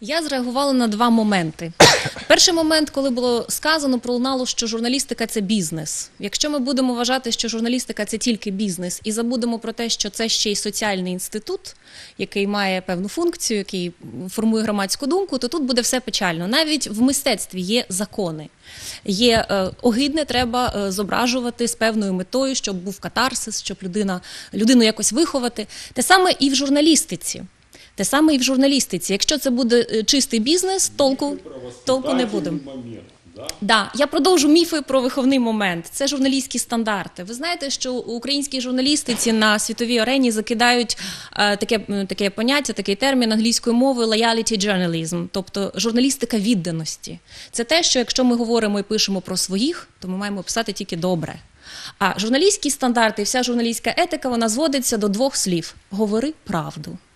Я зреагувала на два моменти. Перший момент, коли було сказано, пролунало, що журналістика – це бізнес. Якщо ми будемо вважати, що журналістика – це тільки бізнес, і забудемо про те, що це ще й соціальний інститут, який має певну функцію, який формує громадську думку, то тут буде все печально. Навіть в мистецтві є закони. Є огидне, треба зображувати з певною метою, щоб був катарсис, щоб людину якось виховати. Те саме і в журналістиці. Те саме і в журналістиці. Якщо це буде чистий бізнес, толку не буде. Да, я продовжу міфи про виховний момент. Це журналістські стандарти. Ви знаєте, що у українській журналістиці на світовій арені закидають таке поняття, такий термін англійською мовою loyalty journalism, тобто журналістика відданості. Це те, що якщо ми говоримо і пишемо про своїх, то ми маємо писати тільки добре. А журналістські стандарти і вся журналістська етика, вона зводиться до двох слів – говори правду.